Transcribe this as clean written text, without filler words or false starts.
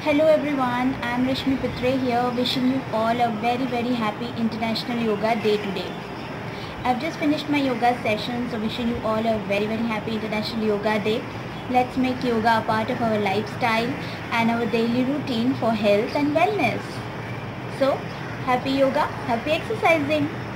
Hello everyone, I am Rashmi Pitre here, wishing you all a very happy International Yoga Day today. I've just finished my yoga session, so wishing you all a very happy International Yoga Day. Let's make yoga a part of our lifestyle and our daily routine for health and wellness. So, happy yoga, happy exercising.